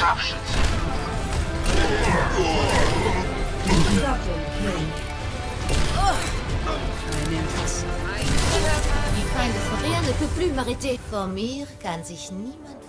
Scharfschütze. Die Feinde von rien ne peut plus m'arrêter. Vor mir kann sich niemand